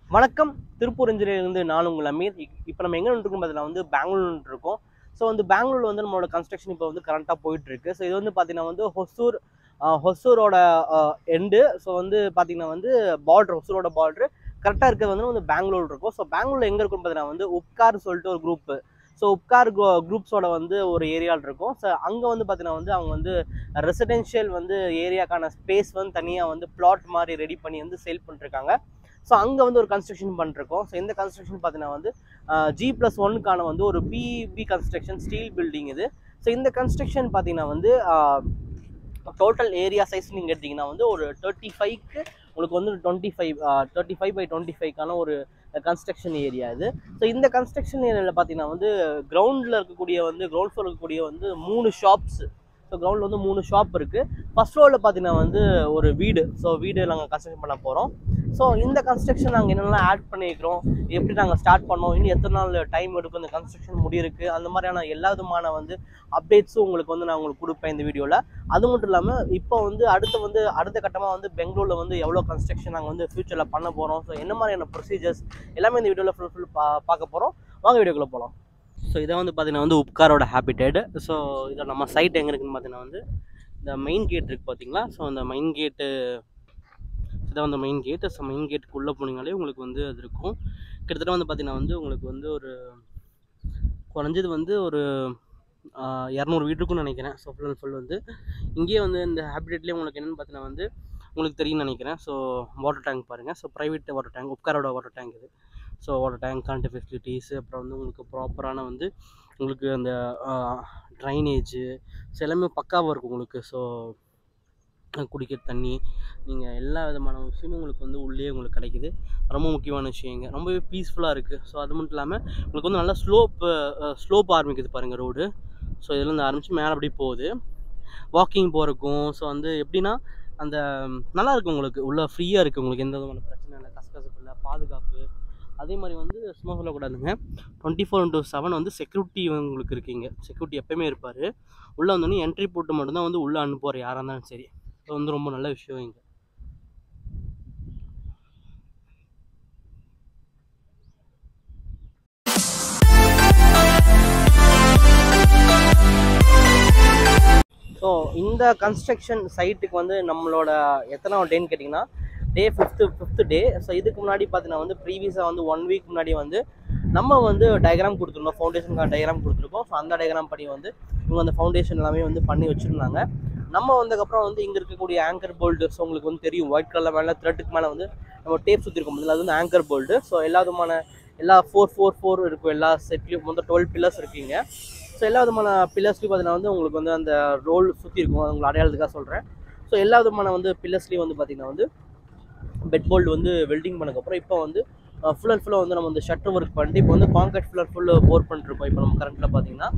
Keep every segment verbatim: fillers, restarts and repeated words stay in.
வணக்கம் திருப்பூர் இன்ஜினியரிலிருந்து நான் உங்கள் அமீர். இப்போ நம்ம எங்கே இருக்கோம் பார்த்தீங்கன்னா வந்து பெங்களூர் இருக்கோம். ஸோ வந்து பெங்களூரில் வந்து நம்மளோட கன்ஸ்ட்ரக்ஷன் இப்போ வந்து கரண்ட்டாக போயிட்டு இருக்கு. ஸோ இது வந்து பார்த்தீங்கன்னா வந்து ஹொசூர் ஹொசூரோட எண்டு. ஸோ வந்து பார்த்தீங்கன்னா வந்து பார்டர் ஹொசூரோட பார்டர் கரெக்டாக இருக்கிறது வந்து வந்து பெங்களூர் இருக்கும். ஸோ பெங்களூரில் எங்கே இருக்குன்னு பார்த்தீங்கன்னா வந்து உப்கார் சொல்லிட்டு ஒரு குரூப்பு. ஸோ உப்கார் குரூப்ஸோட வந்து ஒரு ஏரியாவில் இருக்கும். ஸோ அங்கே வந்து பார்த்தீங்கன்னா வந்து அவங்க வந்து ரெசிடென்ஷியல் வந்து ஏரியாக்கான ஸ்பேஸ் வந்து தனியாக வந்து பிளாட் மாதிரி ரெடி பண்ணி வந்து சேல் பண்ணிருக்காங்க. ஸோ அங்கே வந்து ஒரு கன்ஸ்ட்ரக்ஷன் பண்ணிருக்கோம். ஸோ இந்த கன்ஸ்ட்ரக்ஷன் பார்த்தீங்கன்னா வந்து ஜி ப்ளஸ் ஒன்னுக்கான வந்து ஒரு பிஇபி கன்ஸ்ட்ரக்ஷன் ஸ்டீல் பில்டிங் இது. ஸோ இந்த கன்ஸ்ட்ரக்ஷன் பார்த்தீங்கன்னா வந்து டோட்டல் ஏரியா சைஸ் நீங்கள் எடுத்திங்கன்னா வந்து ஒரு தேர்ட்டி ஃபைவ்க்கு உங்களுக்கு வந்து twenty five thirty five by twenty ஃபைவ்க்கான ஒரு கன்ஸ்ட்ரக்ஷன் ஏரியா இது. ஸோ இந்த கன்ஸ்ட்ரக்ஷன் ஏரியாவில் பார்த்தீங்கன்னா வந்து கிரவுண்டில் இருக்கக்கூடிய வந்து கிரவுண்ட் ஃப்ளோர் இருக்கக்கூடிய வந்து மூணு ஷாப்ஸ். ஸோ கிரவுண்டில் வந்து மூணு ஷாப் இருக்குது. ஃபர்ஸ்ட் ஃப்ளோரில் பார்த்தீங்கன்னா வந்து ஒரு வீடு. ஸோ வீடு நாங்கள் கன்ஸ்ட்ரக்ஷன் பண்ண போகிறோம். ஸோ இந்த கன்ஸ்ட்ரக்ஷன் நாங்கள் என்னென்னலாம் ஆட் பண்ணிக்கிறோம், எப்படி நாங்கள் ஸ்டார்ட் பண்ணோம், இன்னும் எத்தனை நாள் டைம் எடுக்கும் இந்த கன்ஸ்ட்ரக்ஷன் முடியிருக்கு, அந்த மாதிரியான எல்லா விதமான வந்து அப்டேட்ஸும் உங்களுக்கு வந்து நான் உங்களுக்கு கொடுப்பேன் இந்த வீடியோவில். அது மட்டும் இல்லாமல் இப்போ வந்து அடுத்து வந்து அடுத்த கட்டமாக வந்து பெங்களூரில் வந்து எவ்வளோ கன்ஸ்ட்ரக்ஷன் நாங்கள் வந்து ஃப்யூச்சரில் பண்ண போகிறோம், ஸோ என்ன மாதிரியான ப்ரொசீஜர்ஸ் எல்லாமே இந்த வீடியோவில் ஃபுல் ஃபுல் பா பார்க்க போகிறோம். வாங்க வீடியோக்குள்ளே போகலாம். ஸோ இதை வந்து பார்த்தீங்கன்னா வந்து உப்காரோட ஹேபிட்டேட். ஸோ இதை நம்ம சைட் எங்கே இருக்குன்னு பார்த்தீங்கன்னா வந்து இந்த மெயின் கேட் இருக்குது பார்த்தீங்களா. ஸோ அந்த மெயின் கேட்டு இதான் வந்து மெயின் கேட். ஸோ மெயின் கேட்டுக்குள்ளே போனீங்களே உங்களுக்கு வந்து அது இருக்கும். கிட்டத்தட்ட வந்து பார்த்தீங்கன்னா வந்து உங்களுக்கு வந்து ஒரு குறைஞ்சது வந்து ஒரு இரநூறு வீடு இருக்குன்னு நினைக்கிறேன். ஸோ ஃபுல் அண்ட் ஃபுல் வந்து இங்கேயே வந்து இந்த ஹேபிட்டேட்லேயே உங்களுக்கு என்னென்னு பார்த்தீங்கன்னா வந்து உங்களுக்கு தெரியும்னு நினைக்கிறேன். ஸோ வாட்டர் டேங்க் பாருங்கள். ஸோ ப்ரைவேட் வாட்டர் டேங்க், உப்காரோட வாட்டர் டேங்க் இது. So water tank, current facilities, அப்புறம் வந்து உங்களுக்கு ப்ராப்பரான வந்து உங்களுக்கு அந்த ட்ரைனேஜு ஸோ எல்லாமே பக்காவாக இருக்கும் உங்களுக்கு. ஸோ குடிக்கிற தண்ணி, நீங்கள் எல்லா விதமான விஷயமும் உங்களுக்கு வந்து உள்ளே உங்களுக்கு கிடைக்கிது. ரொம்ப முக்கியமான விஷயங்க, ரொம்பவே பீஸ்ஃபுல்லாக இருக்குது. ஸோ அது மட்டும் இல்லாமல் உங்களுக்கு வந்து நல்லா ஸ்லோப்பு ஸ்லோப் ஆரம்பிக்குது பாருங்கள் ரோடு. ஸோ இதுலேருந்து ஆரம்பித்து மேலே அப்படி போகுது, வாக்கிங் போகிறக்கும். ஸோ வந்து எப்படின்னா அந்த நல்லாயிருக்கும் உங்களுக்கு, உள்ளே ஃப்ரீயாக இருக்குது, உங்களுக்கு எந்த விதமான பிரச்சனை இல்லை, கசகசப்பு இல்லை, பாதுகாப்பு. அதே மாதிரி வந்து சும்மா சொல்லக்கூடாதுங்க, டுவெண்ட்டி ஃபோர் இன்டூ செவன் வந்து செக்யூரிட்டி உங்களுக்கு இருக்கீங்க. செக்யூரிட்டி எப்போயுமே இருப்பார். உள்ளே வந்தோடனே என்ட்ரி போட்டு மட்டும்தான் வந்து உள்ளே அனுப்புவார் யாராக இருந்தாலும் சரி. ஸோ வந்து ரொம்ப நல்ல விஷயம் இங்கே. ஸோ இந்த கன்ஸ்ட்ரக்ஷன் சைட்டுக்கு வந்து நம்மளோட எத்தனாவது டேன்னு கேட்டிங்கன்னா day fifth fifth day. So இதுக்கு முன்னாடி பார்த்தீங்கன்னா வந்து ப்ரீவியஸாக வந்து ஒன் வீக் முன்னாடி வந்து நம்ம வந்து டயக்ராம் கொடுத்துருந்தோம், ஃபவுண்டேஷனுக்கான டயக்ராம் கொடுத்துருக்கோம். ஸோ அந்த டயக்ராம் படி வந்து இவங்க அந்த ஃபவுண்டேஷன் எல்லாமே வந்து பண்ணி வச்சுருந்தாங்க. நம்ம வந்ததுக்கப்புறம் வந்து இங்கே இருக்கக்கூடிய ஆங்கர் போல்டு, ஸோ உங்களுக்கு வந்து தெரியும் ஒயிட் கலர் மேலே த்ரெட்டுக்கு மேலே வந்து நம்ம டேப் சுற்றிருக்கோம், அதில் அது வந்து ஆங்கர் போல்டு. ஸோ எல்லா விதமான எல்லா ஃபோர் ஃபோர் ஃபோர் இருக்கும், எல்லா செட்லேயும் மொத்தம் டுவெல் பில்லர்ஸ் இருக்கீங்க. ஸோ எல்லா விதமான பில்லர்ஸ்லையும் பார்த்தீங்கன்னா வந்து உங்களுக்கு வந்து அந்த ரோல் சுற்றி இருக்கும், அது உங்களை அடையாளத்துக்காக சொல்கிறேன். ஸோ எல்லா விதமான வந்து பில்லர்ஸ்லேயும் வந்து பார்த்திங்கன்னா வந்து பெட் போல்டு வந்து வெல்டிங் பண்ணக்கப்புறம் இப்போ வந்து ஃபுல் அண்ட் ஃபுல்லாக வந்து நம்ம வந்து ஷட்டர் ஒர்க் பண்ணிட்டு இப்போ வந்து concrete full and full pour பண்ணிட்டுருக்கோம் இப்போ நம்ம கரண்ட்டில் பார்த்தீங்கன்னா.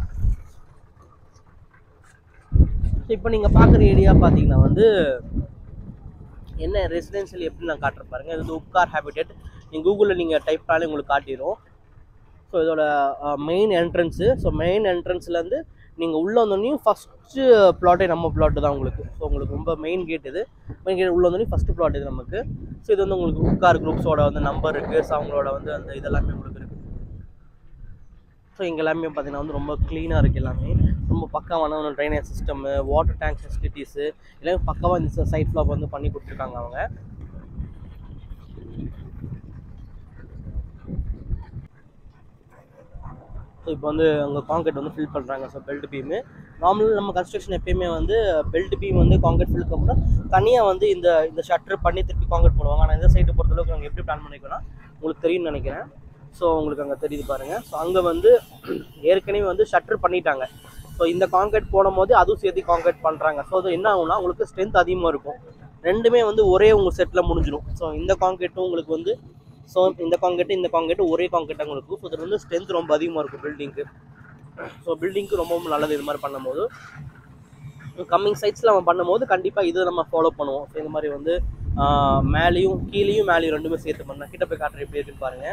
ஸோ இப்போ நீங்கள் பார்க்குற ஏரியா பார்த்தீங்கன்னா வந்து என்ன ரெசிடென்ஷியல் எப்படி நான் காட்டுறேன் பாருங்கள். இது வந்து உப்கார் ஹேபிட்டேட். நீங்கள் கூகுளில் நீங்கள் டைப் பண்ணாலே உங்களுக்கு காட்டிடும். ஸோ இதோட மெயின் என்ட்ரன்ஸு. ஸோ மெயின் என்ட்ரன்ஸ்லேருந்து நீங்கள் உள்ளே வந்தோடனையும் ஃபஸ்ட்டு ப்ளாட்டே நம்ம ப்ளாட்டு தான் உங்களுக்கு. ஸோ உங்களுக்கு ரொம்ப மெயின் கேட் இது. மெயின் கேட் உள்ளே வந்தோடனே ஃபஸ்ட்டு ப்ளாட் இது நமக்கு. ஸோ இது வந்து உங்களுக்கு உப்கார் குரூப்ஸோட வந்து நம்பர் இருக்குது. ஸோ அவங்களோட வந்து அந்த இதெல்லாமே உங்களுக்கு இருக்குது. ஸோ இங்கே எல்லாமே பார்த்தீங்கன்னா வந்து ரொம்ப க்ளீனாக இருக்குது, எல்லாமே ரொம்ப பக்காவான ஒரு drainage system, water tank facilities எல்லாமே பக்காவாக இந்த சைட் ஃப்ளாப் வந்து பண்ணி கொடுத்துருக்காங்க அவங்க. ஸோ இப்போ வந்து அங்கே கான்கிரீட் வந்து ஃபில் பண்ணுறாங்க. ஸோ பெல்ட் பீமு நார்மலாக நம்ம கன்ஸ்ட்ரக்ஷன் எப்பயுமே வந்து பெல்ட் பீம் வந்து கான்கிரீட் ஃபில்க்கு அப்புறம் தனியாக வந்து இந்த இந்த ஷட்டர் பண்ணி திருப்பி கான்கிரீட் போடுவாங்க. ஆனால் இந்த சைடு பொறுத்தளவுக்கு நாங்கள் எப்படி பிளான் பண்ணிக்கோன்னா உங்களுக்கு தெரியும்னு நினைக்கிறேன். ஸோ உங்களுக்கு அங்கே தெரியுது பாருங்கள். ஸோ அங்கே வந்து ஏற்கனவே வந்து ஷட்டர் பண்ணிட்டாங்க. ஸோ இந்த கான்கிரீட் போடும் போது அதுவும் சேர்த்து கான்கிரீட் பண்ணுறாங்க. ஸோ அது என்ன ஆகும்னா உங்களுக்கு ஸ்ட்ரென்த் அதிகமாக இருக்கும். ரெண்டுமே வந்து ஒரே உங்கள் செட்டில் முடிஞ்சிடும். ஸோ இந்த கான்கிரீட்டும் உங்களுக்கு வந்து ஸோ இந்த கான்கிரீட்டு இந்த கான்கிரீட்டு ஒரே கான்கிரீட்டாக உங்களுக்கு. ஸோ இது வந்து ஸ்ட்ரென்த் ரொம்ப அதிகமாக இருக்கும் பில்டிங்க்கு. ஸோ பில்டிங்க்கு ரொம்ப நல்லது இது மாதிரி பண்ணும்போது. கம்மிங் சைட்ஸில் நம்ம பண்ணும்போது கண்டிப்பாக இதை நம்ம ஃபாலோ பண்ணுவோம். ஸோ இந்த மாதிரி வந்து மேலேயும் கீழேயும் மேலேயும் ரெண்டுமே சேர்த்து பண்ணேன். கிட்ட போய் காட்டுற எப்படி இருக்குன்னு பாருங்கள்.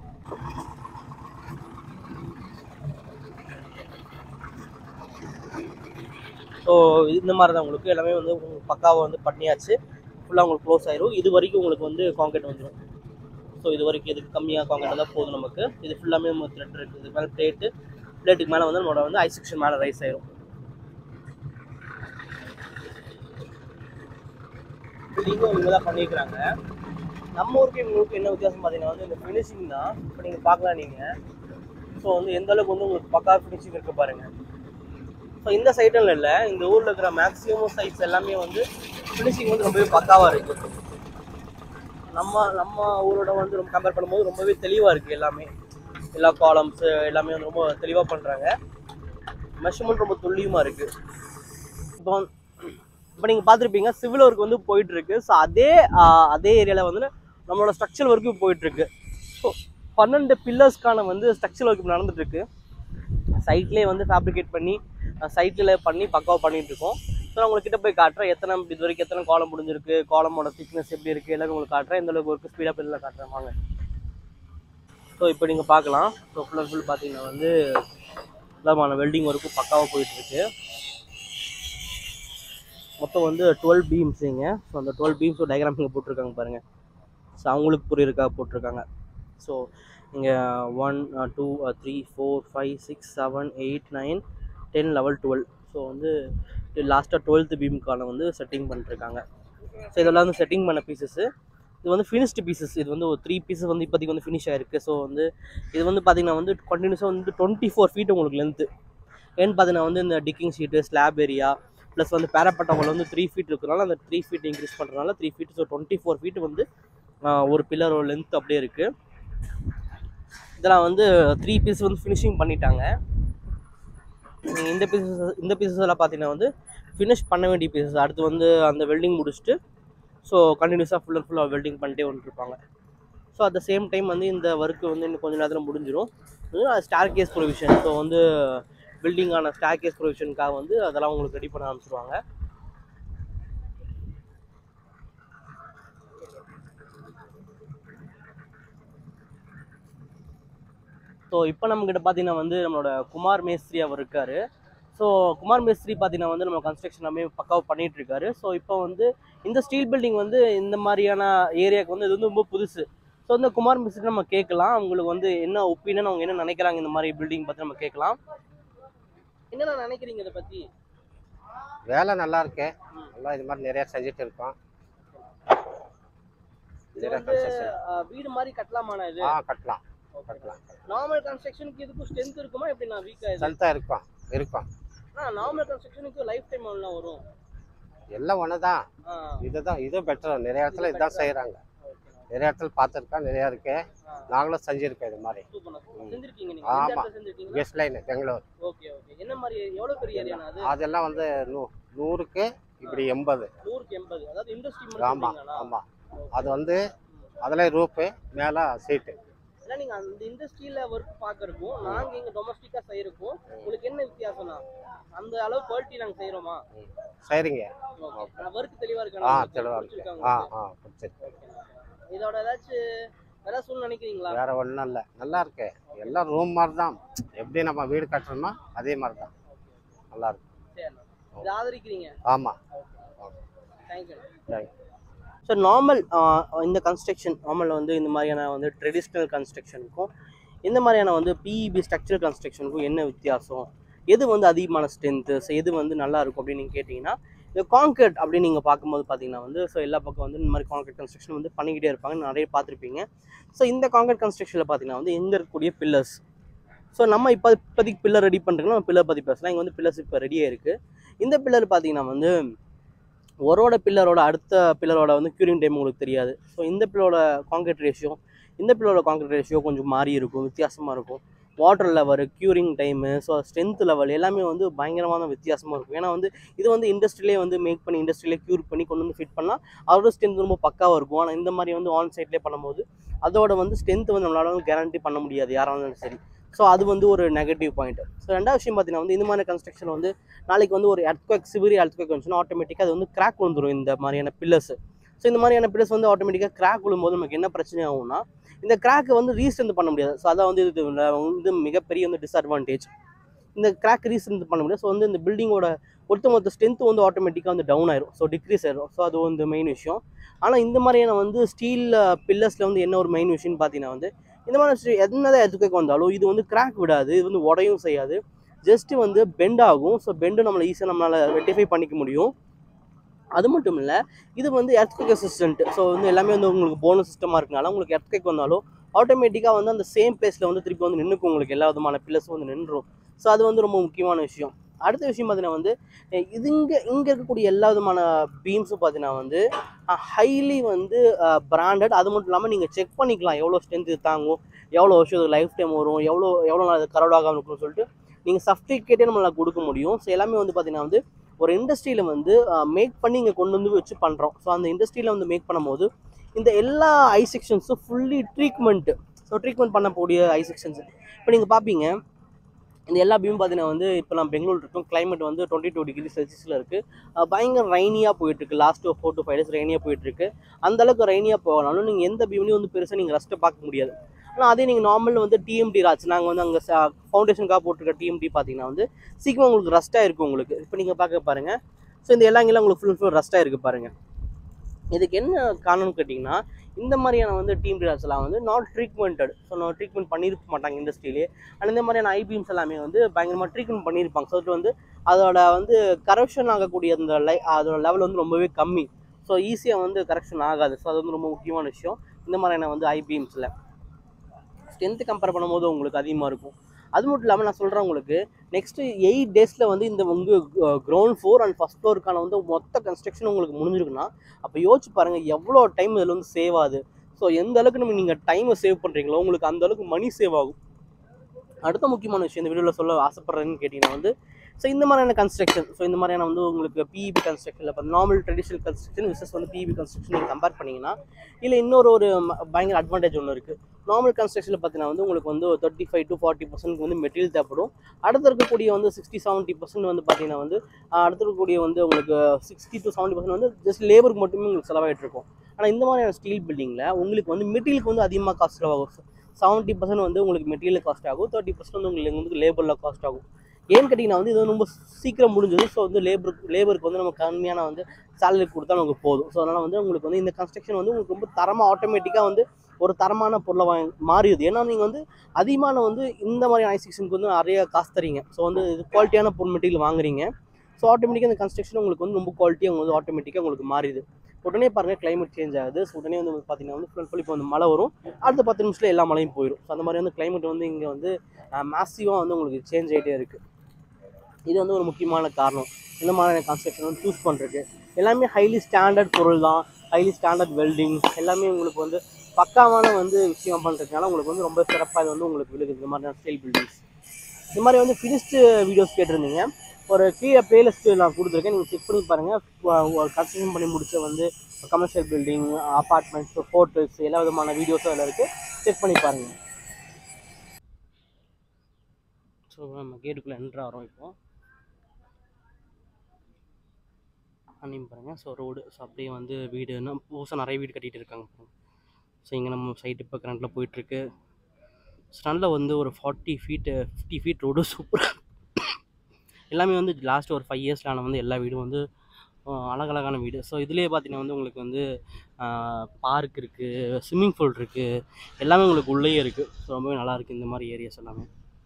ஸோ இந்த மாதிரி தான் உங்களுக்கு எல்லாமே வந்து பக்காவாக வந்து பண்ணியாச்சு. ஃபுல்லாக உங்களுக்கு க்ளோஸ் ஆயிரும். இது வரைக்கும் உங்களுக்கு வந்து கான்கிரீட் வந்துடும். ஸோ ஸோ இது வரைக்கும் இதுக்கு கம்மியாக காங்கிரீட் தான் போதும் நமக்கு. இது ஃபுல்லாமே த்ரெட் இருக்குது. இது மேலே பிளேட்டு பிளேட்டுக்கு மேலே வந்து நம்மளோட வந்து ஐ செக்ஷன் மேலே ரைஸ் ஆயிரும். பில்டிங்கும் இவங்க தான் பண்ணியிருக்கிறாங்க. நம்ம ஊருக்கு இவங்களுக்கு என்ன வித்தியாசம் பார்த்தீங்கன்னா வந்து இந்த ஃபினிஷிங் தான். இப்போ நீங்கள் பார்க்கலாம் நீங்கள். ஸோ வந்து எந்த அளவுக்கு வந்து உங்களுக்கு பக்கா ஃபினிஷிங் இருக்க பாருங்கள். ஸோ இந்த சைட்டில் இல்லை, இந்த ஊரில் இருக்கிற மேக்ஸிமம் சைட்ஸ் எல்லாமே வந்து ஃபினிஷிங் வந்து ரொம்பவே பக்காவாக இருக்குது. நம்ம நம்ம ஊரோட வந்து ரொம்ப கம்பேர் பண்ணும்போது ரொம்பவே தெளிவாக இருக்குது. எல்லாமே எல்லா காலம்ஸு எல்லாமே வந்து ரொம்ப தெளிவாக பண்ணுறாங்க. மெஷர்மெண்ட் ரொம்ப துல்லியமாக இருக்குது. இப்போ இப்போ நீங்கள் பார்த்துருப்பீங்க சிவில் ஒர்க் வந்து போயிட்டுருக்கு. ஸோ அதே அதே ஏரியாவில் வந்து நம்மளோட ஸ்ட்ரக்சர் ஒர்க்கும் போயிட்டுருக்கு. ஸோ பன்னெண்டு பில்லர்ஸ்க்கான வந்து ஸ்ட்ரக்சர் ஒர்க் நடந்துட்டுருக்கு. சைட்லேயே வந்து ஃபேப்ரிகேட் பண்ணி சைட்டில் பண்ணி பக்காவாக பண்ணிகிட்ருக்கோம். ஸோ நான் உங்கள்கிட்ட போய் காட்டுறேன் எத்தனை இது வரைக்கும் எத்தனை காலம் முடிஞ்சிருக்கு, காலமோட திக்னஸ் எப்படி இருக்குது எல்லாமே உங்களுக்கு காட்டுறேன். எந்த அளவுக்கு ஒர்க்கு ஸ்பீடாக பில்லில் காட்டுறேன் வாங்க. ஸோ இப்போ நீங்கள் பார்க்கலாம். ஸோ ஃபுல் அண்ட் ஃபுல் பார்த்தீங்கன்னா வந்து எல்லாமான வெல்டிங் ஒர்க்கும் பக்காவாக போயிட்டுருக்கு. மொத்தம் வந்து டுவெல் பீம்ஸுங்க. ஸோ அந்த டுவெல் பீம்ஸோட டயக்ராம் இங்கே போட்டிருக்காங்க பாருங்கள். ஸோ அவங்களுக்கு புரியிருக்காக போட்டிருக்காங்க. ஸோ இங்கே one two three four five six seven eight nine ten level twelve. So வந்து லாஸ்ட்டாக டுவெல்த்து பீமுக்கான வந்து செட்டிங் பண்ணிட்டுருக்காங்க. ஸோ இதெல்லாம் வந்து செட்டிங் பண்ண பீசஸ்ஸு. இது வந்து ஃபினிஷ்டு பீசஸ். இது வந்து ஒரு த்ரீ பீசஸ் வந்து இப்போதைக்கு வந்து ஃபினிஷ் ஆகிருக்கு. ஸோ வந்து இது வந்து பார்த்திங்கன்னா வந்து கண்டினியூஸாக வந்து டுவெண்ட்டி ஃபோர் ஃபீட் உங்களுக்கு லென்த்து. ஏன்னு பார்த்தீங்கன்னா வந்து இந்த decking sheet slab area plus வந்து பேரப்பட்டவங்க வந்து த்ரீ ஃபீட் இருக்கிறனால அந்த த்ரீ ஃபீட் இன்க்ரீஸ் பண்ணுறதுனால three feet so twenty four feet வந்து ஒரு பில்லரோட லென்த் அப்படியே இருக்குது. இதெல்லாம் வந்து த்ரீ பீஸ் வந்து ஃபினிஷிங் பண்ணிட்டாங்க. இந்த பீசஸ் இந்த பீசஸ் எல்லாம் பார்த்தீங்கன்னா வந்து ஃபினிஷ் பண்ண வேண்டிய பீசஸ். அடுத்து வந்து அந்த வெல்டிங் முடிச்சுட்டு ஸோ கண்டினியூஸாக ஃபுல் அண்ட் ஃபுல்லாக வெல்டிங் பண்ணிட்டே வந்துருப்பாங்க. So at the same time வந்து இந்த ஒர்க்கு வந்து இன்னும் கொஞ்சம் நேரத்தில் முடிஞ்சிடும். Star case provision. ஸோ வந்து பில்டிங்கான ஸ்டார் கேஸ் ப்ரொவிஷனுக்காக வந்து அதெல்லாம் உங்களுக்கு ரெடி பண்ண ஆரம்பிச்சிருவாங்க. ஸோ இப்போ நம்மக்கிட்ட பார்த்தீங்கன்னா வந்து நம்மளோட குமார் மேஸ்திரி அவர் இருக்கார். ஸோ குமார் மேஸ்திரி பார்த்தீங்கன்னா வந்து நம்ம கன்ஸ்ட்ரக்ஷன் எல்லாமே பக்காவாக பண்ணிகிட்டு இருக்காரு. ஸோ இப்போ வந்து இந்த ஸ்டீல் பில்டிங் வந்து இந்த மாதிரியான ஏரியாவுக்கு வந்து இது வந்து ரொம்ப புதுசு. ஸோ இந்த குமார் மேஸ்திரி நம்ம கேட்கலாம் அவங்களுக்கு வந்து என்ன ஒப்பீனியன், அவங்க என்ன நினைக்கிறாங்க இந்த மாதிரி பில்டிங் பற்றி நம்ம கேட்கலாம். என்னென்ன நினைக்கிறீங்க இதை பற்றி? வேலை நல்லா இருக்கு. நல்லா இது மாதிரி நிறைய செஞ்சுட்டு இருக்கோம். வீடு மாதிரி கட்டலாமாண்ணா? இது ஆ கட்டலாம் கட்டலாம். நார்மல் கன்ஸ்ட்ரக்ஷனுக்கு இதுக்கும் ஸ்ட்ரென்த் இருக்குமா எப்படின்னா? வீக்கா ஸ்ட்ரென்த்தா இருக்கும் இருக்கும். ஆ நார்மல் கன்ஸ்ட்ரக்ஷனுக்கு லைஃப் டைம் எவ்வளோ வரும்? எல்லாம் ஒன்று தான். இதுதான் இது பெட்டர். நிறைய இடத்துல இதுதான் செய்கிறாங்க. நிறைய இடத்துல பார்த்துருக்கேன், நிறையா இருக்கு. நாங்களும் செஞ்சுருக்கோம் இது மாதிரி. ஆமாம், guest line Bangalore. Okay okay. என்ன மாதிரி எவ்வளோ பெரிய ஏரியா அது? அதெல்லாம் வந்து நூ நூறுக்கு இப்படி எண்பது. நூறுக்கு எண்பது. அதாவது இண்டஸ்ட்ரி. ஆமாம் ஆமாம். அது வந்து அதில் ரூப்பு மேலே சீட்டு. ஏன்னா நீங்கள் அந்த இண்டஸ்ட்ரியில் ஒர்க் பார்க்குறக்கும் நாங்கள் இங்கே டொமஸ்டிக்காக செய்கிறக்கும் உங்களுக்கு என்ன வித்தியாசம்னா அந்த அளவு குவாலிட்டி நாங்கள் செய்கிறோமா? சரிங்க. ஒர்க் தெளிவாக இருக்கு. ஆ தெளிவாக இருக்கு. ஆ ஆ பிடிச்சிருக்கு. இதோட ஏதாச்சும் வேற சூழ்நிலை நினைக்கிறீங்களா? வேற ஒன்றும் இல்லை, நல்லா இருக்கு. எல்லாம் ரூம் மாதிரி தான். எப்படி நம்ம வீடு கட்டுறோமோ அதே மாதிரி தான். நல்லா இருக்கு. இது ஆதரிக்கிறீங்க? ஆமாம். Thank you thank you. ஸோ நார்மல் இந்த கன்ஸ்ட்ரக்ஷன் நார்மல் வந்து இந்த மாதிரியான வந்து ட்ரெடிஷ்னல் கன்ஸ்ட்ரக்ஷனுக்கும் இந்த மாதிரியான வந்து பிஇபி ஸ்ட்ரக்சரல் கன்ஸ்ட்ரக்ஷனுக்கும் என்ன வித்தியாசம், எது வந்து அதிகமான ஸ்ட்ரென்த்து, ஸோ எது வந்து நல்லா இருக்கும் அப்படின்னு நீங்கள் கேட்டிங்கன்னா, இந்த கான்கிரீட் அப்படின்னு நீங்கள் பார்க்கும்போது பார்த்தீங்கன்னா வந்து ஸோ எல்லா பக்கம் வந்து இந்த மாதிரி கான்கிரீட் கன்ஸ்ட்ரக்ஷன் வந்து பண்ணிக்கிட்டே இருப்பாங்க, நிறைய பார்த்துருப்பீங்க. ஸோ இந்த கான்கிரீட் கன்ஸ்ட்ரக்ஷனில் பார்த்தீங்கன்னா வந்து எங்கே இருக்கக்கூடிய பில்லர்ஸ். ஸோ நம்ம இப்போ இப்போதைக்கு பில்லர் ரெடி பண்ணுறதுக்கு நம்ம பில்லர் பற்றி பேசலாம். இங்கே வந்து பில்லர்ஸ் இப்போ ரெடியாக இருக்குது. இந்த பில்லர் பார்த்தீங்கன்னா வந்து ஒரோட பில்லரோட அடுத்த பில்லரோட வந்து க்யூரிங் டைம் உங்களுக்கு தெரியாது. ஸோ இந்த பில்லரோட கான்கிரீட் ரேஷியோ இந்த பில்லரோட கான்கிரீட் ரேஷியோ கொஞ்சம் மாறி இருக்கும், வித்தியாசமாக இருக்கும். Water level, curing time, so strength level எல்லாமே வந்து பயங்கரமான வித்தியாசமாக இருக்கும். ஏன்னா வந்து இது வந்து இண்டஸ்ட்ரியிலே வந்து மேக் பண்ணி இண்டஸ்ட்ரியிலே க்யூர் பண்ணி கொண்டு வந்து ஃபிட் பண்ணால் அதோட ஸ்ட்ரென்த் ரொம்ப பக்காவாக இருக்கும். ஆனால் இந்த மாதிரி வந்து ஆன் சைட்லேயே பண்ணும்போது அதோட வந்து ஸ்ட்ரென்த் வந்து நம்மளால வந்து கேரண்டி பண்ண முடியாது யாராலும் சரி. ஸோ அது வந்து ஒரு நெகட்டிவ் பாயிண்ட். ஸோ ரெண்டாவது விஷயம் பார்த்தீங்கன்னா வந்து இந்த மாதிரி கன்ஸ்ட்ரக்ஷன் வந்து நாளைக்கு வந்து ஒரு எர்த்குவேக் சிவியர் எர்த்குவேக் வந்துச்சுன்னா ஆட்டோமேட்டிக்காக அது வந்து கிராக் விழுந்துடும் இந்த மாதிரியான பில்லர்ஸ். ஸோ இந்த மாதிரியான பில்லர்ஸ் வந்து ஆட்டோமேட்டிக்காக கிராக் விழும்போது நமக்கு என்ன பிரச்சனை ஆகும்னா இந்த கிராக்கை வந்து ரீஸ்ட்ரென்த் பண்ண முடியாது. ஸோ அதான் வந்து இது வந்து மிகப்பெரிய வந்து டிஸ்அட்வான்டேஜ். இந்த கிராக் ரீஸ்ட்ரென்த் பண்ண முடியாது. ஸோ வந்து இந்த பில்டிங்கோட ஒட்டுமொத்த ஸ்ட்ரென்த் வந்து ஆட்டோமேட்டிக்காக வந்து டவுன் ஆயிரும், ஸோ டிக்ரீஸ் ஆயிரும். ஸோ அது வந்து மெயின் விஷயம். ஆனால் இந்த மாதிரியான வந்து ஸ்டீல் பில்லர்ஸில் வந்து என்ன ஒரு மெயின் விஷயம்னு பார்த்தீங்கன்னா வந்து இந்த மாதிரி என்னதான் எதுக்கு வந்தாலும் இது வந்து கிராக் விடாது, இது வந்து உடையும் செய்யாது, ஜஸ்ட்டு வந்து பெண்ட் ஆகும். ஸோ பெண்டு நம்மளை ஈஸியாக நம்மளால் ரெக்டிஃபை பண்ணிக்க முடியும். அது மட்டும் இல்லை, இது வந்து எர்த்குவேக் ரெசிஸ்டன்ட். ஸோ வந்து எல்லாமே வந்து உங்களுக்கு போனஸ் சிஸ்டமாக இருக்கனால உங்களுக்கு எர்த்குவேக் வந்தாலும் ஆட்டோமேட்டிக்காக வந்து அந்த சேம் பிளேஸில் வந்து திருப்பி வந்து நின்றுக்கும், உங்களுக்கு எல்லா விதமான பில்லர்ஸும் வந்து நின்றும். ஸோ அது வந்து ரொம்ப முக்கியமான விஷயம். அடுத்த விஷயம் பார்த்தீங்கன்னா வந்து இது இங்கே இங்கே இருக்கக்கூடிய எல்லா விதமான பீம்ஸும் பார்த்தீங்கன்னா வந்து ஹைலி வந்து பிராண்டட். அது மட்டும் இல்லாமல் நீங்கள் செக் பண்ணிக்கலாம் எவ்வளோ ஸ்ட்ரென்த் தாங்கும், எவ்வளோ வருஷம் லைஃப் டைம் வரும், எவ்வளோ எவ்வளோ நாள் அது கரடாகாமல் இருக்கும்னு சொல்லிட்டு நீங்கள் சர்டிஃபிகேட்டே நம்மளால் கொடுக்க முடியும். ஸோ எல்லாமே வந்து பார்த்தீங்கன்னா வந்து ஒரு இண்டஸ்ட்ரியில் வந்து மேக் பண்ணி இங்கே கொண்டு வந்து வச்சு பண்ணுறோம். ஸோ அந்த இண்டஸ்ட்ரியில் வந்து மேக் பண்ணும்போது இந்த எல்லா ஐ செக்ஷன்ஸும் ஃபுல்லி ட்ரீட்மெண்ட்டு. ஸோ ட்ரீட்மெண்ட் பண்ணக்கூடிய ஐ செக்ஷன்ஸ் இப்போ நீங்கள் பார்ப்பீங்க. இந்த எல்லா பீமும் பார்த்தீங்கன்னா வந்து இப்போ நான் பெங்களூர் இருக்கும், கிளைமேட் வந்து டுவெண்ட்டி டூ டிகிரி செல்சியஸில் இருக்குது, பயங்கர ரைனியாக போயிட்டுருக்கு. லாஸ்ட் ஒரு ஃபோர் டு ஃபைவ் டேஸ் ரைனியாக போயிட்டுருக்கு. அந்தளவுக்கு ரைனியாக போகலாலும் நீங்கள் எந்த பீம்லையும் வந்து பெருசாக நீங்கள் ரெஸ்ட்டை பார்க்க முடியாது. ஆனால் அதே நீங்கள் நார்மல் வந்து டிஎம்டி ராட்ஸ் நாங்கள் வந்து அங்கே ஃபவுண்டேஷனுக்காக போட்டிருக்க டிஎம்டி பார்த்தீங்கன்னா வந்து சீக்கிரம் உங்களுக்கு ரஸ்ட்டாக இருக்கும் உங்களுக்கு. இப்போ நீங்கள் பார்க்க பாருங்கள். ஸோ இந்த எல்லாங்கெல்லாம் உங்களுக்கு ஃபுல் ஃபுல் ரஸ்ட்டாக இருக்குது பாருங்கள். இதுக்கு என்ன காரணம்னு கேட்டிங்கன்னா இந்த மாதிரியான வந்து டீம் ராட்ஸ்லாம் வந்து நாட் ட்ரீட்மெண்டட். ஸோ நான் ட்ரீட்மெண்ட் பண்ணியிருக்க மாட்டாங்க இண்டஸ்ட்ரியிலே. அண்ட் இந்த மாதிரியான ஐபீம்ஸ் எல்லாமே வந்து பயங்கரமாக ட்ரீட்மெண்ட் பண்ணியிருப்பாங்க. ஸோ வந்து அதோட வந்து கரெக்ஷன் ஆகக்கூடிய அந்த லை அதோட லெவல் வந்து ரொம்பவே கம்மி. ஸோ ஈஸியாக வந்து கரெக்ஷன் ஆகாது. ஸோ அது வந்து ரொம்ப முக்கியமான விஷயம். இந்த மாதிரியான வந்து ஐபீம்ஸில் ஸ்ட்ரென்த்து கம்பேர் பண்ணும்போது உங்களுக்கு அதிகமாக இருக்கும். அது மட்டும் இல்லாமல் நான் சொல்கிறேன் உங்களுக்கு நெக்ஸ்ட்டு எயிட் டேஸில் வந்து இந்த வந்து கிரவுண்ட் ஃப்ளோர் அண்ட் ஃபஸ்ட் ஃப்ளோருக்கான வந்து மொத்த கன்ஸ்ட்ரக்ஷன் உங்களுக்கு முடிஞ்சிருக்குன்னா அப்போ யோசிச்சு பாருங்கள் எவ்வளோ டைம் இதில் வந்து சேவ் ஆகுது. ஸோ எந்த அளவுக்கு நம்ம நீங்கள் டைமை சேவ் பண்ணுறீங்களோ உங்களுக்கு அந்த அளவுக்கு மணி சேவ் ஆகும். அடுத்த முக்கியமான விஷயம் இந்த வீடியோவில் சொல்ல ஆசைப்பட்றேன்னு கேட்டிங்கன்னா வந்து ஸோ இந்த மாதிரியான கன்ஸ்ட்ரக்ஷன், ஸோ இந்த மாதிரியான வந்து உங்களுக்கு பிஇபி கன்ஸ்ட்ரக்ஷனில் இப்போ நார்மல் ட்ரெடிஷனல் கன்ஸ்ட்ரக்ஷன் விசஸ் வந்து பிஇபி கன்ஸ்ட்ரக்ஷன் நீங்கள் கம்பேர் பண்ணிங்கன்னா இல்லை இன்னொரு ஒரு பயங்கர அட்வான்டேஜ் ஒன்று இருக்குது. நார்மல் கன்ஸ்ட்ரக்ஷனில் பார்த்தீங்கன்னா வந்து உங்களுக்கு வந்து thirty five to forty percent வந்து மெட்டீரியல் தேவைப்படும். அடுத்து இருக்கக்கூடிய வந்து சிக்ஸ்டி செவன்ட்டி பர்சன்ட் வந்து பார்த்தீங்கன்னா வந்து அடுத்து இருக்கக்கூடிய வந்து உங்களுக்கு சிக்ஸ்டி டு செவன்ட்டி பர்சன்ட் வந்து ஜஸ்ட் லேபருக்கு மட்டுமே உங்களுக்கு செலவாகிட்டு இருக்கும். ஆனால் இந்த மாதிரியான ஸ்டீல் பில்டிங்கில் உங்களுக்கு வந்து மெட்டீரியலுக்கு வந்து அதிகமாக காஸ்ட் செலவாகும். செவன்ட்டி பர்சன்ட் வந்து உங்களுக்கு மெட்டீரியல் காஸ்ட் ஆகும், தேர்ட்டி பர்சன்ட் வந்து உங்களுக்கு வந்து லேபரில் காஸ்ட் ஆகும். ஏன்னு கேட்டிங்கன்னா வந்து இது ரொம்ப சீக்கிரம் முடிஞ்சது. ஸோ வந்து லேபருக்கு லேபருக்கு வந்து நம்ம கம்மியான வந்து சேலரி கொடுத்தா நமக்கு போதும். ஸோ அதனால் வந்து உங்களுக்கு வந்து இந்த கன்ஸ்ட்ரக்ஷன் வந்து உங்களுக்கு ரொம்ப தரமாக ஆட்டோமேட்டிக்காக வந்து ஒரு தரமான பொருளை வாங்கி மாறிடுது. ஏன்னா நீங்கள் வந்து அதிகமான வந்து இந்த மாதிரி ஐசிக்ஷனுக்கு வந்து நிறைய காசு தரீங்க. ஸோ வந்து இது குவாலிட்டியான பொருள் மெட்டீரியல் வாங்குறீங்க. ஸோ ஆட்டோமேட்டிக்காக இந்த கன்ஸ்ட்ரக்ஷன் உங்களுக்கு வந்து ரொம்ப குவாலிட்டியாக வந்து ஆட்டோமேட்டிக்காக உங்களுக்கு மாறிடுது. உடனே பாருங்கள் கிளைமேட் சேஞ்ச் ஆகுது. ஸோ உடனே வந்து பார்த்தீங்கன்னா வந்து ஃபுல் ஃபுல் இப்போ வந்து மழை வரும், அடுத்த பத்து நிமிஷத்தில் எல்லா மழையும் போயிடும். ஸோ அந்த மாதிரி வந்து கிளைமேட் வந்து இங்கே வந்து மேசிவாக வந்து உங்களுக்கு சேஞ்ச் ஆகிட்டே இருக்குது. இது வந்து ஒரு முக்கியமான காரணம் இந்த மாதிரியான கன்ஸ்ட்ரக்ஷன் வந்து சூஸ் பண்ணுறதுக்கு. எல்லாமே ஹைலி ஸ்டாண்டர்ட் பொருள் தான், ஹைலி ஸ்டாண்டர்ட் வெல்டிங் எல்லாமே உங்களுக்கு வந்து பக்காவான வந்து விஷயம் பண்ணுறதுனால உங்களுக்கு வந்து ரொம்ப சிறப்பாக இது வந்து உங்களுக்கு விழுகுது. இந்த மாதிரியான ஸ்டைல் பில்டிங்ஸ் இந்த மாதிரி வந்து ஃபினிஷ்டு வீடியோஸ் கேட்டிருந்தீங்க. ஒரு கீழே பிளேலிஸ்ட்டு நான் கொடுத்துருக்கேன், நீங்கள் செக் பண்ணி பாருங்கள். ஒரு கன்ஸ்ட்ரக்ஷன் பண்ணி முடிச்ச வந்து கமர்ஷியல் பில்டிங், அப்பார்ட்மெண்ட்ஸ், ஹோட்டல்ஸ் எல்லா விதமான வீடியோஸும் அதில் இருக்குது, செக் பண்ணி பாருங்கள். ஸோ நம்ம கேட்டுக்குள்ளே என்ட்ரு ஆகிறோம். இப்போ அன்னையும் பாருங்கள். ஸோ ரோடு, ஸோ அப்படியே வந்து வீடு இன்னும் புதுசாக நிறைய வீடு கட்டிகிட்டு இருக்காங்க. ஸோ இங்கே நம்ம சைட்டு இப்போ கரண்ட்டில் போயிட்டுருக்கு. ஸோ நல்ல வந்து ஒரு forty feet fifty feet road சூப்பராக எல்லாமே வந்து லாஸ்ட் ஒரு ஃபைவ் இயர்ஸ்லான வந்து எல்லா வீடும் வந்து அழகழகான வீடு. ஸோ இதுலேயே பார்த்தீங்கன்னா வந்து உங்களுக்கு வந்து பார்க் இருக்குது, ஸ்விம்மிங் பூல் இருக்குது, எல்லாமே உங்களுக்கு உள்ளேயே இருக்குது. ஸோ ரொம்பவே நல்லாயிருக்கு இந்த மாதிரி ஏரியாஸ் எல்லாமே.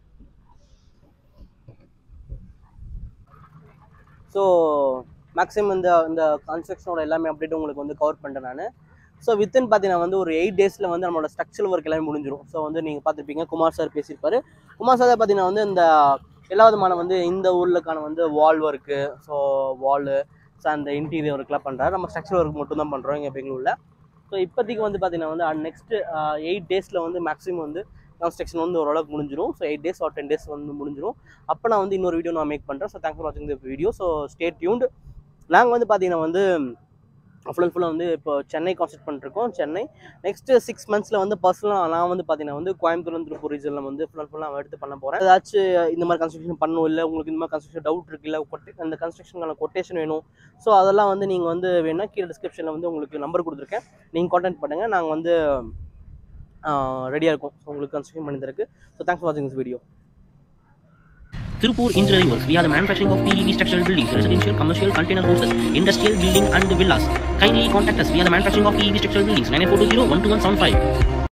ஸோ மேக்ஸிமம் இந்த இந்த கன்ஸ்ட்ரக்ஷனோட எல்லாமே அப்டேட் உங்களுக்கு வந்து கவர் பண்ணிட்டேன் நான். ஸோ வித்தின் பார்த்தீங்கன்னா வந்து ஒரு எயிட் டேஸில் வந்து நம்மளோட ஸ்ட்ரக்சரல் ஒர்க் எல்லாமே முடிஞ்சிடும். ஸோ வந்து நீங்கள் பார்த்துருப்பீங்க குமார் சார் பேசியிருப்பார். குமார் சார் பார்த்தீங்கன்னா வந்து இந்த எல்லா விதமான வந்து இந்த ஊருக்கான வந்து wall work, so wall, so அந்த இன்டீரியர் ஒர்க்லாம் பண்ணுறாரு. நம்ம ஸ்ட்ரக்சரல் ஒர்க் மட்டும் தான் பண்ணுறோம் இங்கே பெங்களூரில். ஸோ இப்போதைக்கு வந்து பார்த்தீங்கன்னா வந்து நெக்ஸ்ட் எயிட் டேஸில் வந்து மேக்ஸிமம் வந்து கன்ஸ்ட்ரக்ஷன் வந்து ஓரளவுக்கு முடிஞ்சிடும். So eight days or ten days வந்து முடிஞ்சிடும். அப்போ நான் வந்து இன்னொரு வீடியோ நான் மேக் பண்ணுறேன். ஸோ தேங்க்ஸ் ஃபார் வாட்சிங் the video. So stay tuned. நாங்கள் வந்து பார்த்தீங்கன்னா வந்து ஃபுல் அண்ட் ஃபுல்லாக வந்து இப்போ சென்னை கான்செப்ட் பண்ணிருக்கோம். சென்னை நெக்ஸ்ட்டு சிக்ஸ் மந்த்ஸில் வந்து பர்சனலாக நான் வந்து பார்த்தீங்கன்னா வந்து கோயம்புத்தூர் திருப்பூர் ரீஜனில் வந்து ஃபுல் அண்ட் ஃபுல்லாக எடுத்து பண்ண போகிறேன். ஏதாச்சும் இந்த மாதிரி கன்ஸ்ட்ரக்ஷன் பண்ணணும், இல்லை உங்களுக்கு இந்த மாதிரி கன்ஸ்ட்ரக்ஷன் டவுட் இருக்குது, இல்லை கொட்டே அந்த கன்ஸ்ட்ரக்ஷனுக்கான கொட்டேஷன் வேணும், ஸோ அதெல்லாம் வந்து நீங்கள் வந்து வேணும்னா கீழே டிஸ்கிரிப்ஷனில் வந்து உங்களுக்கு நம்பர் கொடுத்துருக்கேன், நீங்கள் கான்டாக்ட் பண்ணுங்கள். நாங்கள் வந்து ரெடியாக இருக்கோம் ஸோ உங்களுக்கு கன்ஸ்ட்ரக்ஷன் பண்ணி தரக்கு. ஸோ தேங்க்ஸ் ஃபார் வாட்சிங் this video. Tirupur Engineering Works. We are the manufacturing of P E B structural buildings, residential, commercial, container houses, industrial building and villas. Kindly contact us. We are the manufacturing of P E B structural buildings. nine eight four two zero one two one seven five.